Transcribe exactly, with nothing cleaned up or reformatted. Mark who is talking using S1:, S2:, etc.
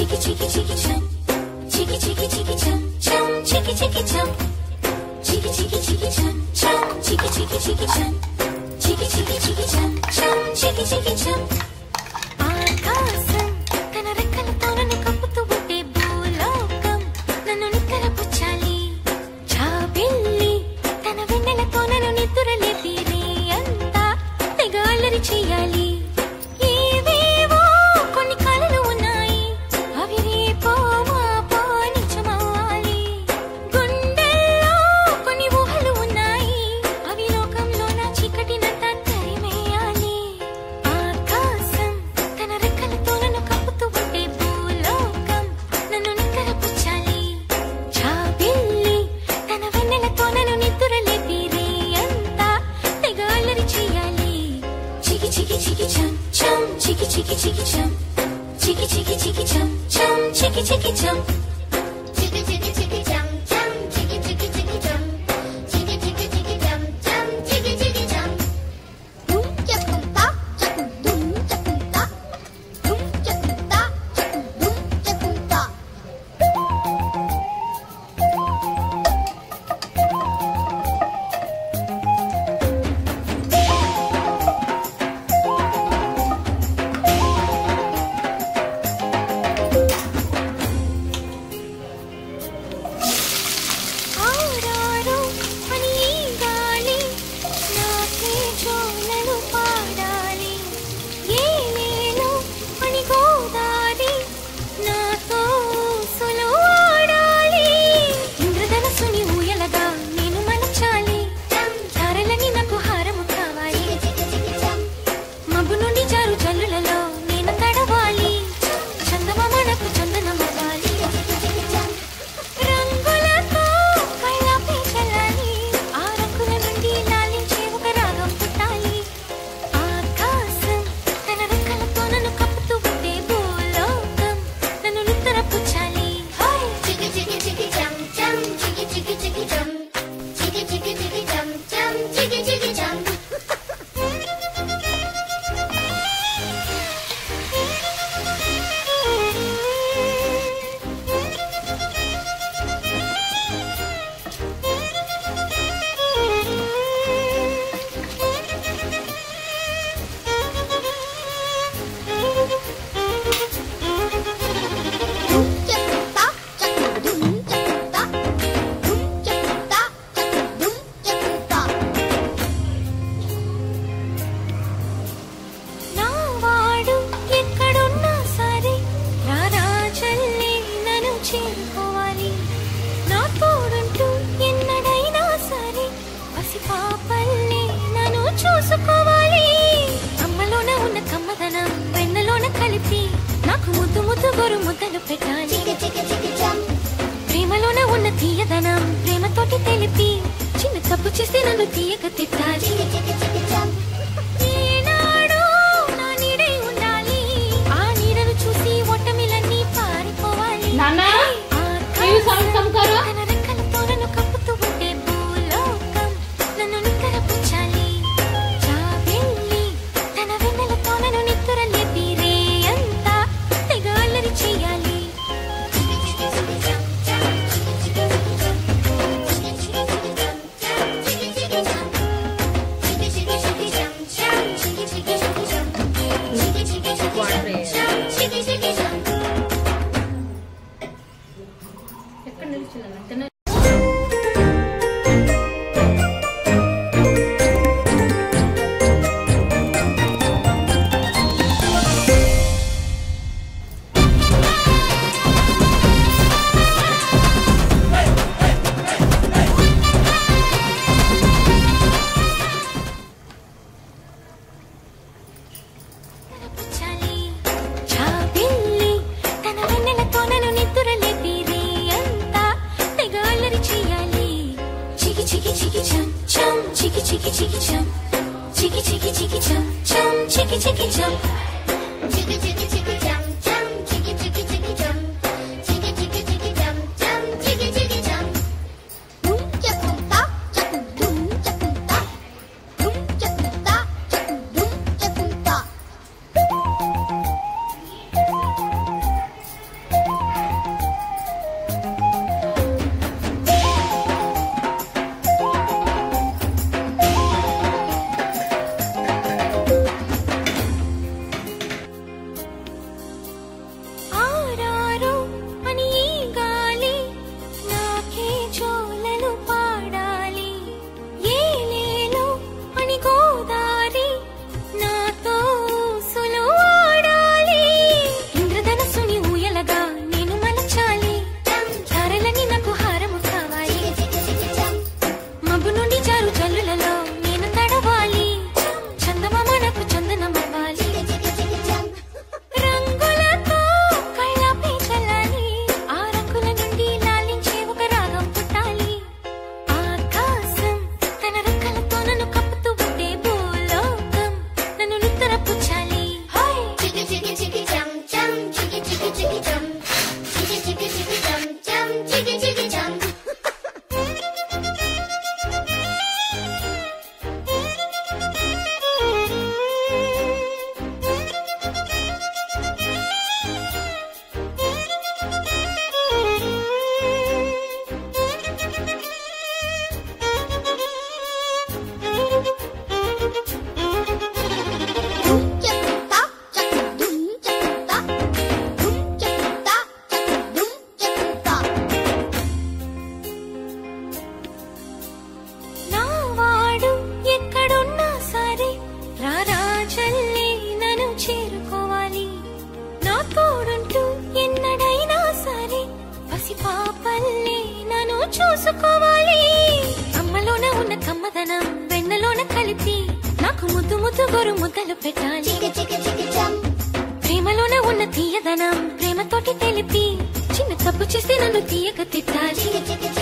S1: Chicky chicky chicky chum, chicky chicky chicky chum, chum chicky chicky chum, chicky chicky chicky chum, chum chicky chicky chicky chum, chicky chicky chicky chum, chum chicky chicky chum. ఆకాశం తన రెక్కలతో నన్ను కప్పుతూ ఉంటే భూలోకం నన్ను నిక్కరపుచ్చాలి. చాబిల్లి తన వెన్నెలతో నన్ను నిద్రలేపి రే అంతా తెగ అల్లరి చెయ్యాలి. Chicky chicky chum, chicky chicky chicky chum, chum chicky chicky chum, chicky chicky chicky chum, chum chicky chicky chicky chum, chicky chicky chicky chum, chum chicky chicky chum. Dum chakkum ta, chakkum dum chakkum ta, dum chakkum ta, chakkum dum chakkum ta. నాకు ముద్దు ముద్దు గొరు ముద్దలు పెట్టాలి. ప్రేమలోనే ఉన్న తీయదనం ప్రేమతోటి తెలిపి చిన్న తప్పు చేస్తే నన్ను తీయక తిట్టాలి. ఈనాడు నా నీడై ఉండాలి, ఆ నీడను చూసి ఓటమిలన్నీ పారిపోవాలి. తన రెక్కలతో నన్ను కప్పుతూ ఉంటే భూలోకం నన్ను నిక్కరపుచ్చాలి. చాబిల్లి తన వెన్నెలతో నన్ను నిద్రలేపి రే అంతా తెగ అల్లరి చెయ్యాలి. ఎక్కడ నిల్చున్నా chicky chicky chicky chum, chicky chicky chicky chum, chum chicky chicky chum, chicky chicky chicky chum, chum chicky chicky chicky chum, chicky chicky chicky chum, chum chicky chicky chum. Dum chakum ta, chakum dum chakum ta, dum chakum ta, chakum dum chakum ta. కలిపి నాకు ముద్దు ముద్దు గోరు ముద్దలు పెట్టాలి ప్రేమలోనే ఉన్న తీయదనం ప్రేమతోటి తెలిపి చిన్న తప్పు చేస్తే నన్ను తీయక తిట్టాలి